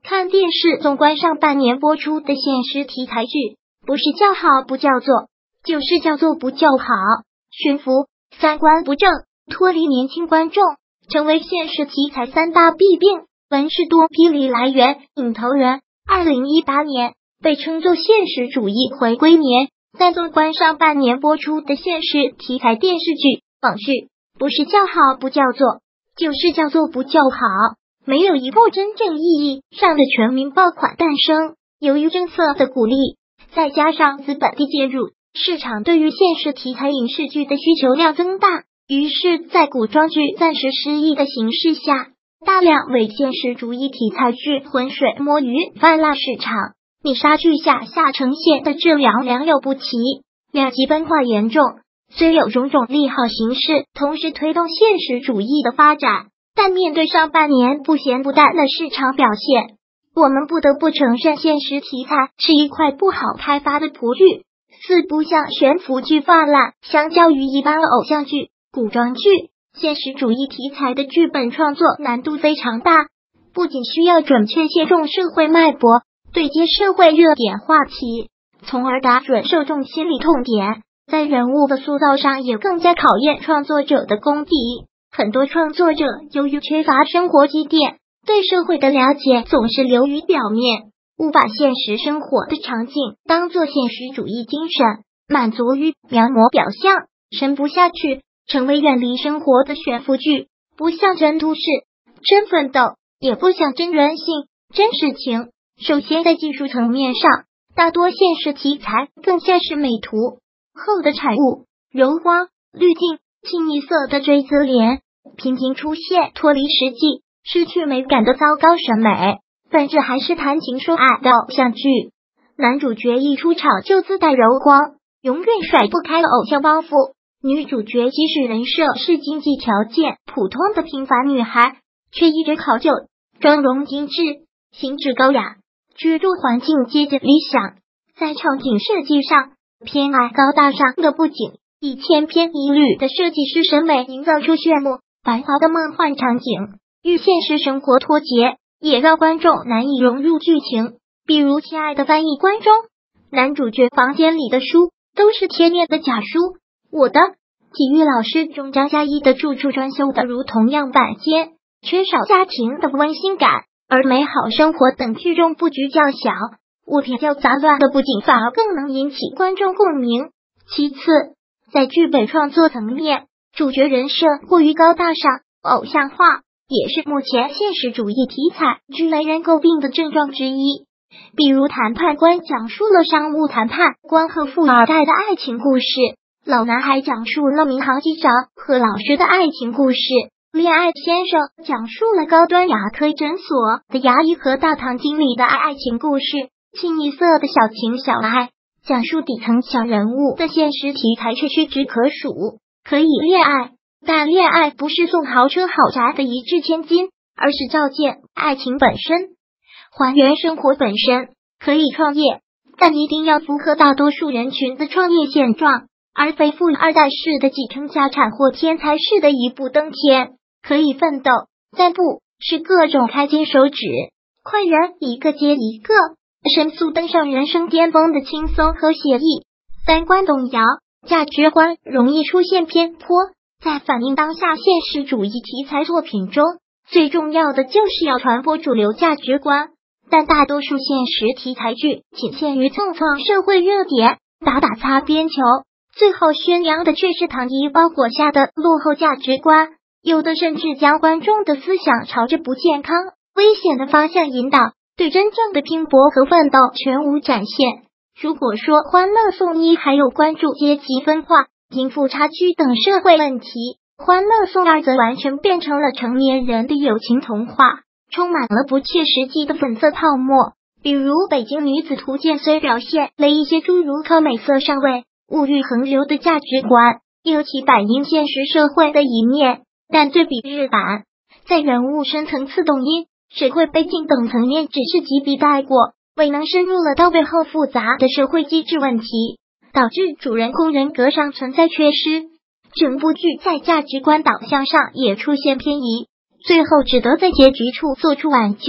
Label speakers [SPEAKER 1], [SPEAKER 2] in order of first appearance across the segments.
[SPEAKER 1] 看电视纵观上半年播出的现实题材剧，不是叫好不叫座，就是叫座不叫好。驯服、三观不正、脱离年轻观众，成为现实题材三大弊病。文士多霹雳来源领头人，2018年被称作现实主义回归年。但纵观上半年播出的现实题材电视剧、网剧，不是叫好不叫座，就是叫座不叫好。没有一部真正意义上的全民爆款诞生。由于政策的鼓励，再加上资本的介入，市场对于现实题材影视剧的需求量增大，于是在古装剧暂时失意的形势下，大量伪现实主义题材剧浑水摸鱼泛滥市场。米莎剧下呈现的质量良莠不齐，两极分化严重。虽有种种利好形势同时推动现实主义的发展，但面对上半年不咸不淡的市场表现，我们不得不承认现实题材是一块不好开发的砵玉。四部像悬浮剧泛滥，相较于一般偶像剧、古装剧，现实主义题材的剧本创作难度非常大，不仅需要准确切中社会脉搏，对接社会热点话题，从而打准受众心理痛点，在人物的塑造上也更加考验创作者的功底。很多创作者由于缺乏生活积淀，对社会的了解总是流于表面，误把现实生活的场景当作现实主义精神，满足于描摹表象，沉不下去，成为远离生活的悬浮剧，不像真都市、真奋斗，也不像真人性、真实情。首先在技术层面上，大多现实题材更像是美图后的产物，柔光、滤镜、清一色的锥子脸，频频出现脱离实际、失去美感的糟糕审美，本质还是谈情说爱的偶像剧。男主角一出场就自带柔光，永远甩不开偶像包袱。女主角即使人设是经济条件普通的平凡女孩，却一直考究妆容精致、形制高雅，居住环境接近理想。在场景设计上，偏爱高大上的布景，以千篇一律的设计师审美营造出炫目繁华的梦幻场景，与现实生活脱节，也让观众难以融入剧情。比如亲爱的翻译官中，男主角房间里的书都是贴面的假书，我的体育老师中张嘉译的住处装修的如同样板间，缺少家庭的温馨感。而美好生活等剧中布局较小、物品较杂乱的布景反而更能引起观众共鸣。其次，在剧本创作层面，主角人设过于高大上、偶像化，也是目前现实主义题材剧为人诟病的症状之一。比如谈判官讲述了商务谈判官和富二代的爱情故事，老男孩讲述了民航机长和老师的爱情故事，恋爱先生讲述了高端牙科诊所的牙医和大堂经理的爱情故事，清一色的小情小爱，讲述底层小人物的现实题材却屈指可数。可以恋爱，但恋爱不是送豪车豪宅的一掷千金，而是照见爱情本身，还原生活本身。可以创业，但一定要符合大多数人群的创业现状，而非富二代式的继承家产或天才式的一步登天。可以奋斗，但不是各种开金手指，快人一个接一个，神速登上人生巅峰的轻松和写意。三观动摇，价值观容易出现偏颇。在反映当下现实主义题材作品中，最重要的就是要传播主流价值观，但大多数现实题材剧仅限于蹭蹭社会热点，打擦边球，最后宣扬的却是糖衣包裹下的落后价值观。有的甚至将观众的思想朝着不健康、危险的方向引导，对真正的拼搏和奋斗全无展现。如果说《欢乐颂》一还有关注阶级分化、贫富差距等社会问题，《欢乐颂二》则完全变成了成年人的友情童话，充满了不切实际的粉色泡沫。比如《北京女子图鉴》虽表现了一些诸如靠美色上位、物欲横流的价值观，尤其反映现实社会的一面，但对比日版，在人物深层次动因、社会背景等层面只是几笔带过，未能深入了到背后复杂的社会机制问题，导致主人公人格上存在缺失。整部剧在价值观导向上也出现偏移，最后只得在结局处做出挽救，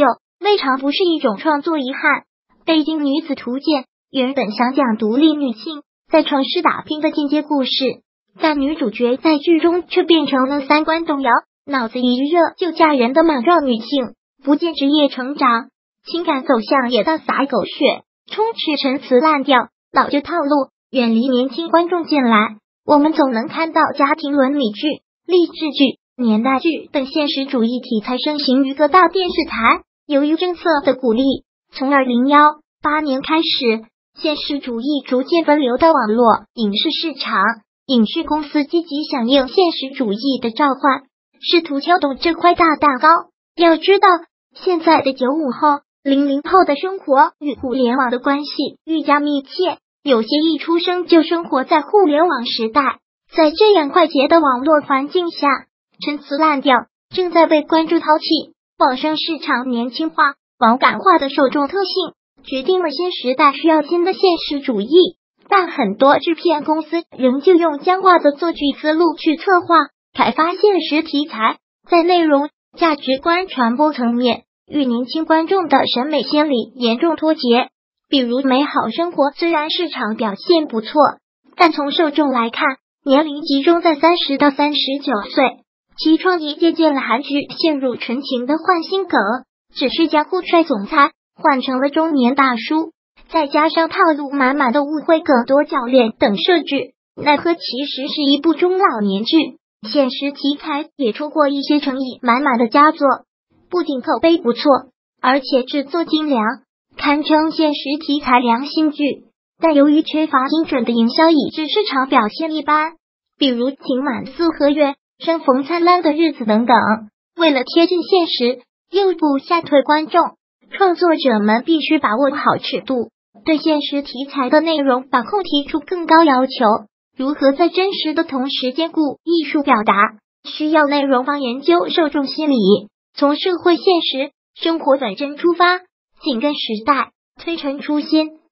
[SPEAKER 1] 未尝不是一种创作遗憾。北京女子图鉴原本想讲独立女性在城市打拼的进阶故事，但女主角在剧中却变成了三观动摇、脑子一热就嫁人的莽撞女性，不见职业成长，情感走向也大洒狗血，充斥陈词滥调、老旧套路，远离年轻观众进来。我们总能看到家庭伦理剧、励志剧、年代剧等现实主义题材盛行于各大电视台。由于政策的鼓励，从2018年开始，现实主义逐渐分流到网络影视市场，影视公司积极响应现实主义的召唤，试图撬动这块大蛋糕。要知道，现在的95后、00后的生活与互联网的关系愈加密切，有些一出生就生活在互联网时代。在这样快捷的网络环境下，陈词滥调正在被关注抛弃。网生市场年轻化、网感化的受众特性，决定了新时代需要新的现实主义，但很多制片公司仍旧用僵化的作剧思路去策划、开发现实题材，在内容、价值观传播层面与年轻观众的审美心理严重脱节。比如美好生活虽然市场表现不错，但从受众来看，年龄集中在30到39岁，其创意借鉴了韩剧陷入纯情的换心梗，只是将酷帅总裁换成了中年大叔，再加上套路满满的误会梗、多角恋等设置，奈何其实是一部中老年剧。现实题材也出过一些诚意满满的佳作，不仅口碑不错，而且制作精良，堪称现实题材良心剧。但由于缺乏精准的营销，以致市场表现一般。比如《情满四合院》、生逢灿烂的日子等等，为了贴近现实，又不吓退观众，创作者们必须把握好尺度，对现实题材的内容把控提出更高要求。如何在真实的同时兼顾艺术表达，需要内容方研究受众心理，从社会现实、生活本真出发，紧跟时代，推陈出新。